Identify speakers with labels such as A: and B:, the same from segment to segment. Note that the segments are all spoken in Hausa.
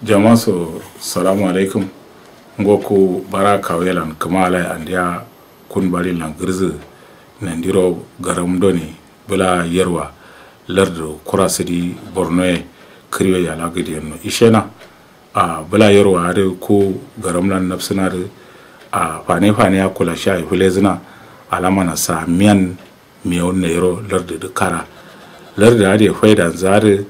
A: jama so salamu alaikum ngoku bara kawelan kamala andia kun bari lan girzi nandiro garam doni bula yerwa lardo kurasidi borno kriyo ya lagidi no ishena a bula yerwa ade ko garam lan nafsina de a fane ya kula sha hulezina alama na sa miyan miyon nero lardo de kara lardo ade faida zare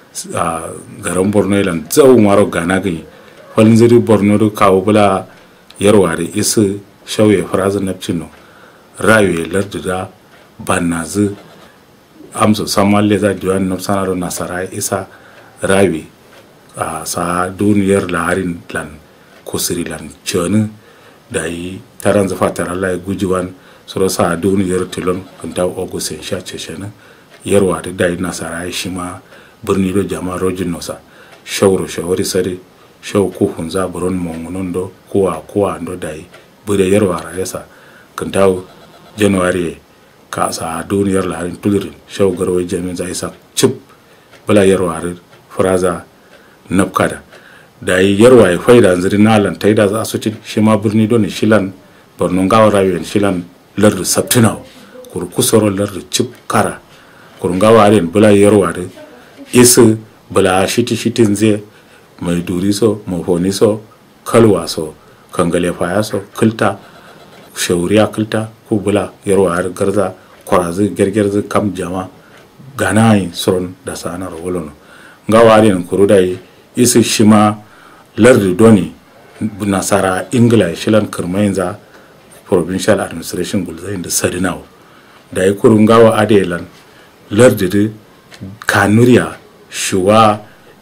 A: a garin borno ilan tsawo maro gana gai falin ziri borno da kawo bula yarwa da isa shauye farazin napcino rayuwa lardu da bannazi amsa saman leza diwan nafsana da nasara isa rayuwa a sa duniyar laharin lan kusuri lan cini da yi taron zafa taron lai gujiwan suro sa duniyar tilon kanta ogusin sha ce shani yarwa da yi nasara shi ma birni do jama rojin nosa shawari sare shaw ko hunza buron mongonon do kuwa ando dai bude yarwa rayasa kantaw january ka sa duniyar larin tulirin shaw garwai jamin za isa chip bala yarwa faraza napkada dai yarwa ya faida zuri nalan taida za su ci shi ma birni do ne shilan borno gawa rayen shilan lardu saptinaw kur kusoro lardu chip kara kur gawa ren bala yarwa de isu bala shitin zai mai duri so mafoni so kalwa so kangale faya so kilta shauriya kilta ko bula yarwa har garza kwarazi gergerzi kam jama ganayi suron da sanar wolono ngawari nan kurudai isu shima lardi doni nasara ingila shilan kirmainza provincial administration gulzain da sadinawo da yi kurun gawa adelan lardi kanuriya shuwa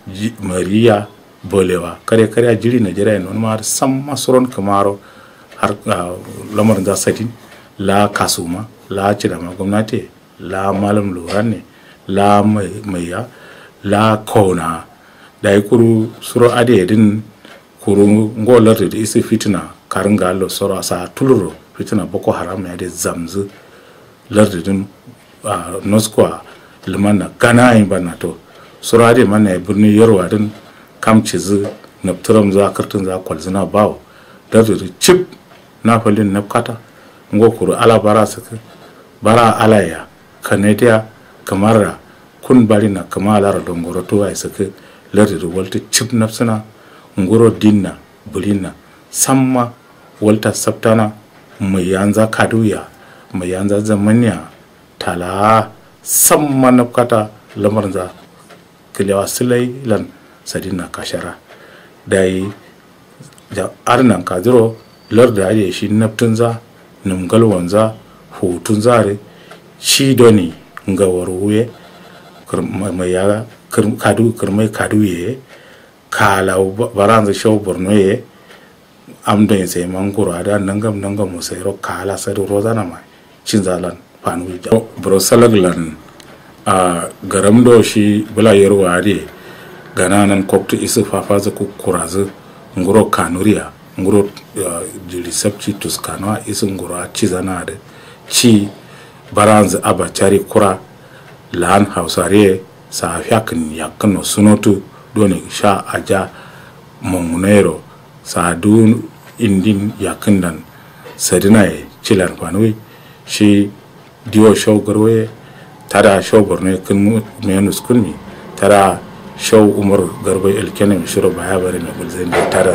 A: mariya bolewa kare a jiri Najeriya non ma sam masuron kamaro har lamarin za sadin la kasuma la cidama gwamnati la malam lurane la maiya la kona da yi kuru suro ade din kuru ngolar da isi fitina karin galo soro sa tuluro fitina boko haram ya da zamzu lardin noskwa limanna gana yin banato surade mana birni yarwa din kamcizi napturam za kartun za kwalzina bawo da chip na falin napkata ngokuru ala bara saka bara alaya kanadiya kamara kun bari na kamala dongoro to ai saka lardi walta chip nafsana ngoro dinna bulina samma walta saptana mai yanza kaduya mai yanza zamaniya tala samma napkata lamarin za kilewa silai lan sadina kashara dai da arnan kadiro larda ya shi naftunza numgalwanza hutunzare shi doni ngawaruye kirmaya kirmai kaduye kala baranza shaw bornoye amdon sai manguro ada nangam musairo kala sadu rozana mai cinzalan panu bro salaglan a garam do shi bula yarwa de gananan kokto isu fafaza ku kurazu nguro kanuriya nguro jili sabci tuskano isu nguro cizana de ci baranz abachari kura lan hausare sa fiakin yakno sunotu doni sha aja mongunero sa dun indin yakindan sadinaye cilar panui shi diwo shawgarwe tara show borno kun menus kunmi tara show umar garbai elkene shiro baya bare na gulzain da tara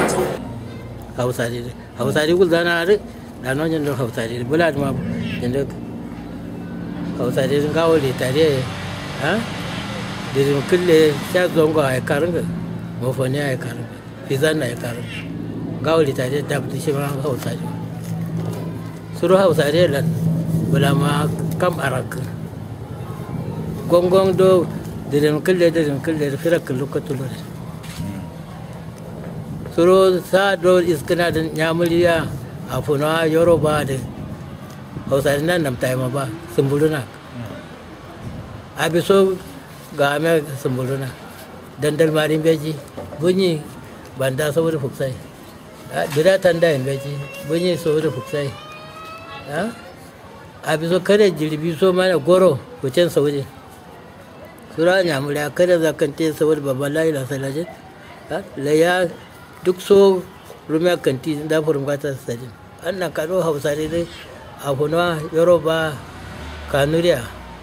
A: hausari gulzana are da non jando hausari bulad ma jando hausari gawo le tare ha de kulle sha zongo ay karanga mo fone ay karanga fizan ay karanga gawo le tare da bi shi ma hausari suru hausari lan bulama kam arak gongong do diren kulle fira kullu katulur suro sa do iskana da nyamuliya afuna yoruba de hausa nan nam tayma ba sumbuluna abiso ga me sumbuluna dandal marin beji bunyi banda saboda fuksai bira tanda en beji bunyi saboda fuksai ha abiso kare jirbi so mana goro wucen saudi sura nyamuri kada zakante saboda babban laila salaje
B: laya duk so rumya kanti da furum gata sadin annan kado hausa dai abuna yoruba kanuriya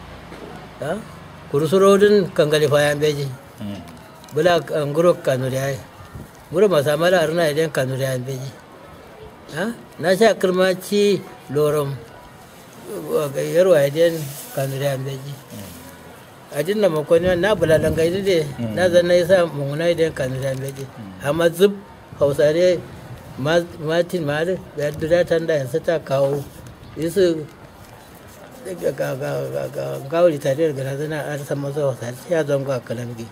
B: kurusurodin kangali fayan beji bula nguro kanuriya nguro masamala arna idan kanuriya beji na sha kirmaci lorom yarwa idan kanuriya beji adin na makoni na bula dangai de na zanna yasa munguna idan kanuriya beji amma zub hausa dai martin mare da dura tanda ya sata kawo isu gawali tare da zana a rasa masa wasa ya zonga kalamgi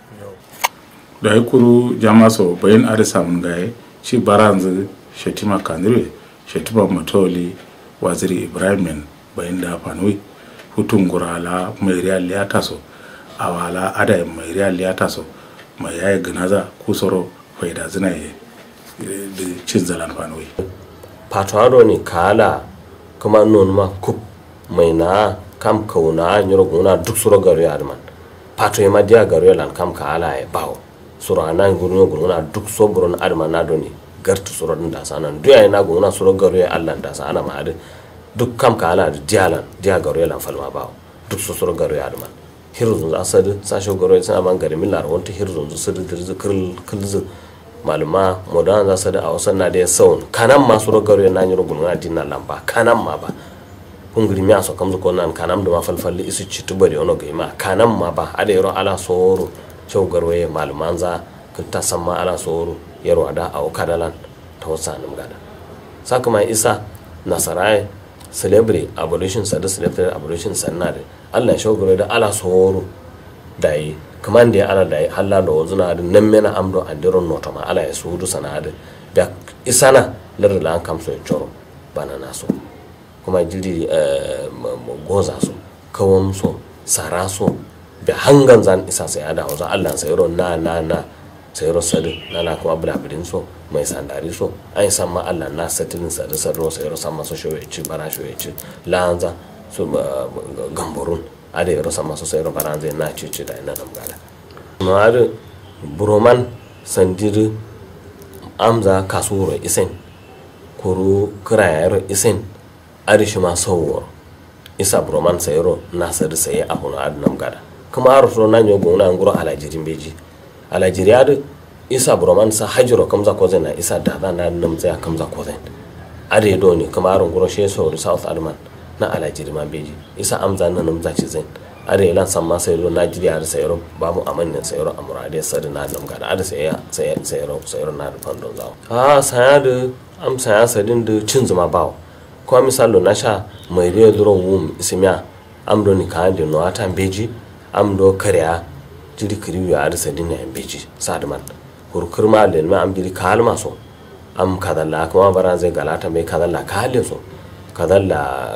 A: da kuru jama so bayin arisa mun gaye shi baranzu shetima kanire shetima motoli waziri ibrahim bayin da fanwi hutun gurala mai riyal ya taso awala ada mai riyal ya taso mai yayi ganaza kusoro faida zinaye da cin zalan fanwi
C: patwado ni kala kuma non ma kup mai na kam kauna nyoro guna duk suro garu ya man pato ma dia garu ya lan kam kala e bawo suro anan gunu guna duk so buron adman na doni gartu suro din da sanan duya na guna suro garu ya Allah da sa ana ma ade duk kam kala da dia garu ya lan falma bawo duk so suro garu ya man hirzun asad sasho garu ya sana man gari millar wonta hirzun su sirri dirzi kirl maluma modan za su da a wasan na da ya saun kanan masu rogaro na yi rugun na dinar lamba kanan ma ba hungri miya so kamzu konan kanam da mafalfalli isu citu bari ono gaima kanan ma ba ada yaro ala soro cew garwaye maluman za kunta samma ala soro yaro ada a okadalan ta wasa nim gada sakama isa nasarai celebrate abolition sada celebrate abolition sanna da Allah ya shogaro da ala soro dai kaman da ala da halla da wazuna da nan mena amdo andiron nota ma ala ya sudu sanada da isana larla an kamso choro bana naso kuma jiri goza so kawam so sara so da hangan zan isa sai ada waza Allah sai ro na sai ro sadu na kuma bulabulin so mai sandari so ai san ma Allah na satilin sadu sarro sai ro san maso shoye ci bara shoye ci lanza so gamborun ada yaro sama so sai ro baranze na cici da ina namgala no ada broman sandir amza kasuro isen kuru krayar isen arishi ma sawor isa broman sayro nasar sai ahuna adnam gada kuma arso nanyo gona nguro alajirin beji alajiri ada isa broman sa hajiro kamza ko na isa da na namza kamza ko zan ade do ne kuma aron nguro sheso south adman na alajiri ma beji isa amza nan namza ci zan are lan samma sayro najiriya da sayro babu amannin sayro amurade sar na nam gada ada sayro na fandon zawo saya da am saya sadin da cin zuma bawo ko misalo na sha mai re duro wum ismiya amdo ni kan de no ata beji amdo kariya jiri kiriyu ada sadin na beji sadman kurkurma len ma am jiri kalma so am kadalla kuma baran zai galata mai kadalla kalin so kadalla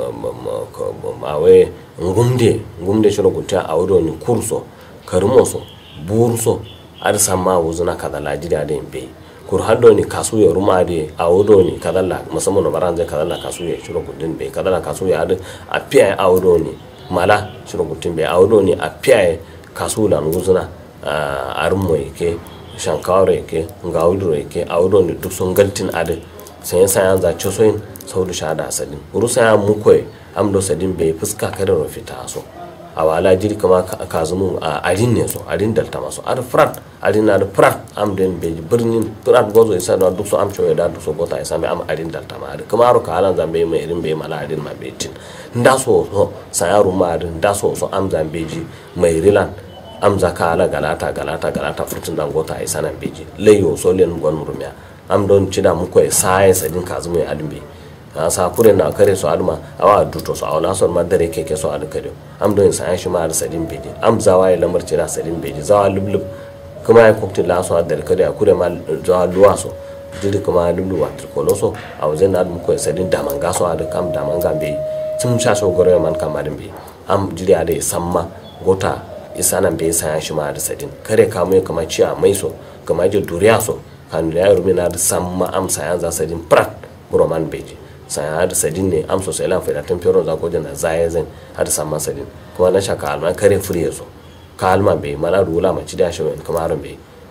C: mawe ngumde shiro guta awdo ni kurso karmoso burso ar samma wuzuna kadalla jida da imbe kur haddo ni kasu ya ruma de awdo ni kadalla musamman no baran zai kadalla kasu ya shiro gudin be kadalla kasu ya ade apiya awdo ni mala shiro gudin be awdo ni apiya kasu la wuzuna armo yake shankawre yake ngawdro yake awdo ni duk son galtin ade sai an za chosoin saudu shada asalin urusa ya mukoy amdo sadin bai fuska kada rufita so awala jiri kama kazumu a arin ne so arin dalta maso ar frat arin na da frat amden bai birnin frat gozo isa da duk so amcho da duk so bota isa bai am arin dalta ma kuma aro kalan zambe mai irin bai mala arin ma bai tin nda so sayaru ma arin nda so am zambe ji mai rilan am zakala galata furtun dangota isa nan beji leyo so len gon rumiya am don cida mukoy sai sadin kazumu ya adin bai sa kure na kare so aduma awa duto so awla so madare keke so adu kado am don sa shi ma sadin beji am zawa ya lamar cira sadin beji zawa lublub kuma ya kokti la so adare kado ya kure ma zawa luwa so didi kuma lublu wa trikolo so awzen adum ko sadin damanga so adu kam damanga be tum sha so gore man kam adin be am jiri ade samma gota isanan be sa shi ma da sadin kare kamu kama ciya mai so kama je duriya so kan da ya rumina da samma am sa yan za sadin prat broman beji sai har sadin ne am so sai lan faida tempero za ko jana zayezen har samma sadin kuma na shaka alman kare fure so ka alman be mala rula ma ci da shi wani kuma ran be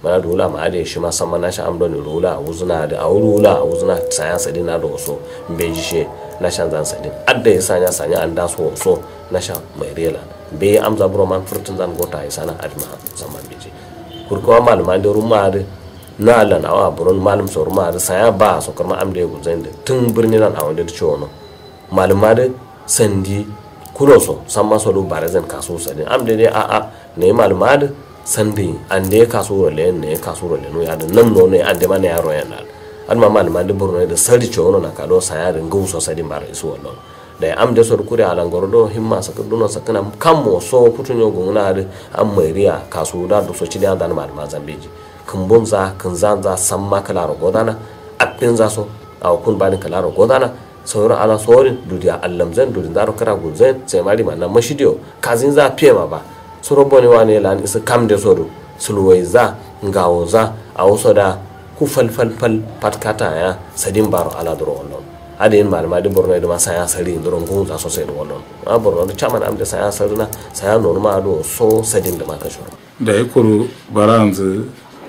C: mana rula ma ade shi ma san mana sha amdo ni rula uzuna da rula uzuna saya sadin na do so beji she na shan zan sadin adda ya sanya an da so na sha mai rela be amza bro man furtun zan gota ya sana adma zaman beji kurko malama da ruma da na lan awa buron malum so ruma da saya ba so kuma amda ya guzan da tun birnin nan a wanda da ciwo no malama da sandi kuloso samma so do barazan kaso sadin amda ne a ne malama da sandi ande kasuro le ne kasuro le no ya da nan no ne ande mana yaro yana an ma malama da burno da sadi ciwo na kado saya da nguso sadin bar isu wallo da am da sor kure alan gordo himma saka duno sakana kammo so putunyo gona da am mairiya kasu da do so ci da dan malama zambeji kun bonza kun zanza samma kala godana appin za so aw kun bani kala godana sauro ala sorin dudiya allam zan dudin daro kara gulzen sai mari manna mashidio kazin za pema ba suro boni wane lan isa kam de sodo sulwaiza ngawoza awso da ku fal patkata ya sadin baro ala duro wonon adin malama de borno de masaya sari duro ngun za so sai wonon a borno de chaman am de saya sarina saya no ma do so sadin da maka shoro
A: da yakuru baranzu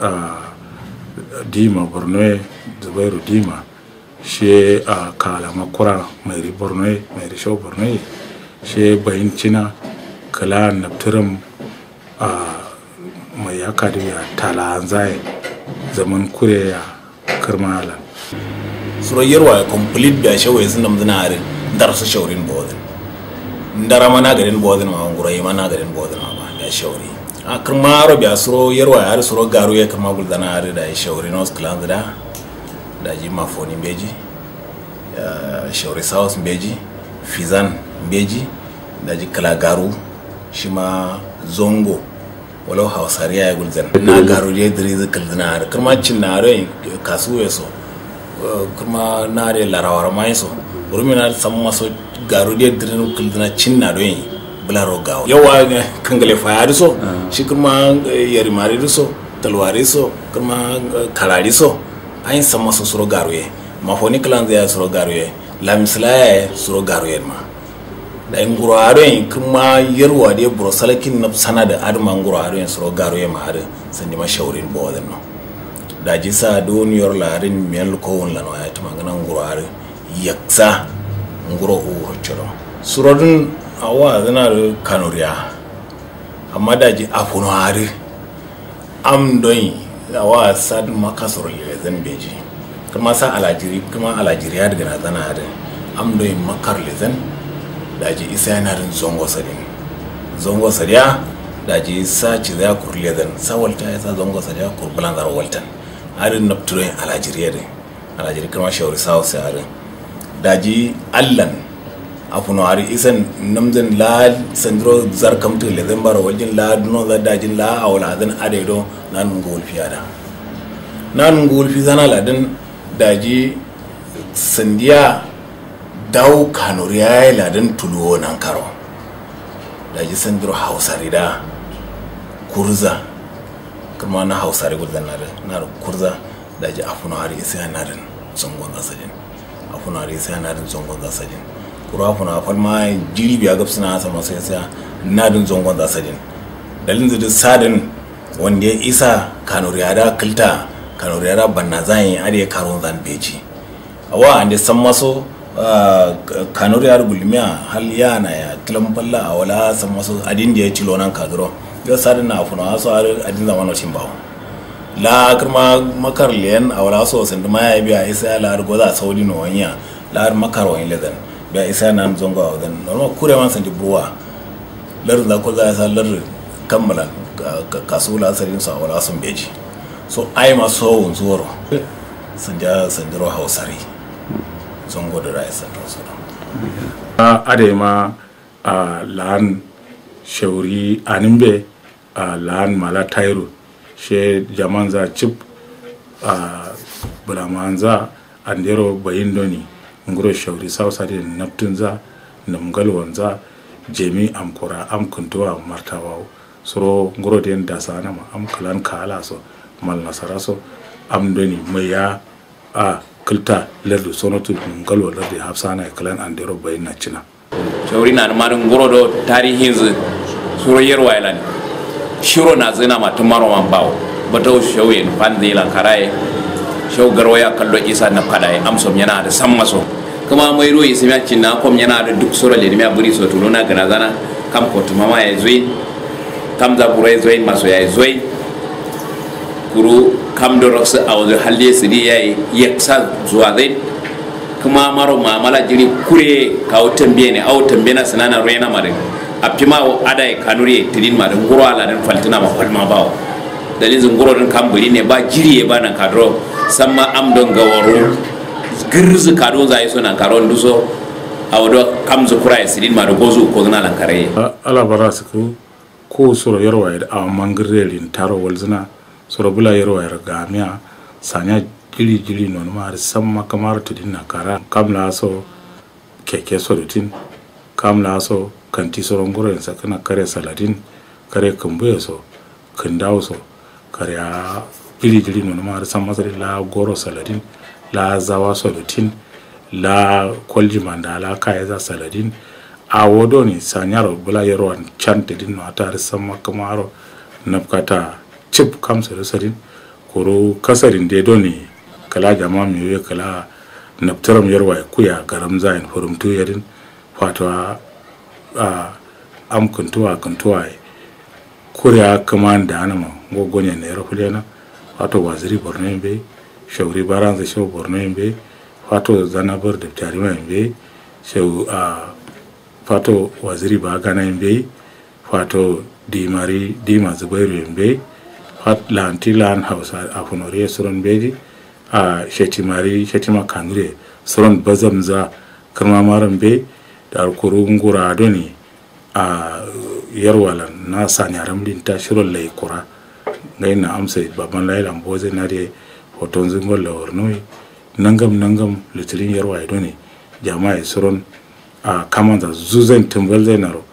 A: dima borno zubairu dima she kala makura mai borno mai risho borno she bayin cina kala naftirin mai haka da ya tala zai zaman kure ya karmala
D: surayarwa complete da shawai sun namzina are dar su shaurin bodin ndara mana garin bodin ma ngurai mana garin bodin ma da shauri a karmaro biya suro yarwa ya suro garu ya karma guldana are da shauri nos clan da ji mafoni beji shauri south beji fizan beji da ji kala garu shi ma zongo walau hausariya ya gulzan na garu je diri zikal dinar kuma cin na rai kasu ya so kuma na rai larawar mai so burmi na san maso garu je diri zikal dinar cin na rai bularo gawo yawa kangale fayari so shi kuma yari mari so talwari so kuma kalari so ayin san maso suro garu ye mafoni klan zai suro garu ye lamislaya suro garu ye ma da nguro aren kuma yarwa da buro salakin na sana da adma nguro aren suro garo ya mahare sandi ma shaurin boden no da ji sa don yor larin mel ko won lano ya tuma ngana nguro are yaksa nguro o choro surodun awa zana da kanuriya amma da ji afuno are am doyi awa sad makasoro le zan beji kuma sa alajiri ya daga na zana are am doyi makar le zan daji isa yana rin zongo sadiya daji isa ci za ku ledan sawalta ya sa zongo sadiya kurbulan zara waltan harin napturin alajiri kuma shawari sawo sai harin daji allan afuno hari isan namzan la sandro zarkamtu ledan bara wajen la duno za dajin la awala zan adedo nan ngulfi zana ladan daji sandiya daw kanuriya ladan tuluwo nan karo da ji sandro hausari da kurza kuma na hausari gudan na kurza da ji afuna hari sai na rin zongon asalin kura afuna fal ma jiri biya gabsuna sama sai na din zongon asalin dalin da sadin wanda ya isa kanuriya da kilta kanuriya da banna zan ade karon zan beji awa ande san maso kanuri yar gulmiya hal yana ya kilan falla a wala san masu adin da ya ci lonan kaduro ya sadin na afuna so adin zamano cin bawo la kirma makar liyan a wala so sun ma ya biya isa la goza saudi no wanya la makar wani ledan biya isa nan zongo a wadan normal kure man san buwa lar da ko za sa lar kammalan kasula sarin sa wala sun beji so ai ma so wonzoro sanjiro hausari zongo da rai san sura
A: adema lan shauri animbe lan mala tairu she jamanza chip bulamanza andero bayindoni nguro shauri sausari naptunza namgalwanza jemi amkora am kuntuwa martawa suro nguro den dasana ma am kalan kala so mal nasaraso am doni maya kulta lardu sonotu ngalo lardu hafsana kalan andero bayina cina
E: shauri na marin nguro do tarihin zu suro yerwa ilani shiro na zina ma tumaro man bawo batau shauyin fanzi lan karaye shau garwaya kallo isa na kadaye amsom yana da san maso kuma mai ruwa ismi cin na kom yana da duk sura le miya buri so tuluna gana zana kam ko tumama ya zui kam za burai zui maso ya zui kuru kam do rox a wazo halle sidi yayi yaksa zuwa zai kuma maro mamala jiri kure kawo tambiye ne au tambiye na sanana rena mare a pima adai kanuri tidin ma dan guro ala dan faltina ma falma bawo dalin zunguro din kamburi ne ba jiri ba nan kadro samma am don gawaro girzu kado zai so nan karon duso awdo kamzu kurai sidin ma do gozu ko zana lan kare
A: ala barasku ko soro yarwa a mangirelin taro walzina soro bula yarwa gamia sanya jili non ma samma kamar tidin na kara kamla so keke sorutin kamla so kanti soron goro yansa kana kare saladin kare kumbuye so kandawo so kare a jili non ma samma la goro saladin la zawa sorutin la kwalji mandala kaya za saladin a wodo ni sanyaro bula yarwan chante din no atare samma kamaro napkata chip kamsa saladin koro kasarin de doni kala jama mi we kala naptaram yarwa kuya garam zain furumtu yadin fatwa am kuntuwa kuriya kamanda anama gogonya ne rafulena wato waziri borno be shawri baranza shaw borno be fato zanabar da tarima be shaw fato waziri ba gana be fato dima zubairu be fat lantilan hausa afunore suron beji shetima kanure suron bazamza karma maran be da kurun gura doni yarwalan na sanya ramlin ta shiron lai kura ngai na amsa baban lailan boze na de hoton zingol la warnoi nangam litilin yarwa doni jama'a suron kaman da zuzen tumbal zainaro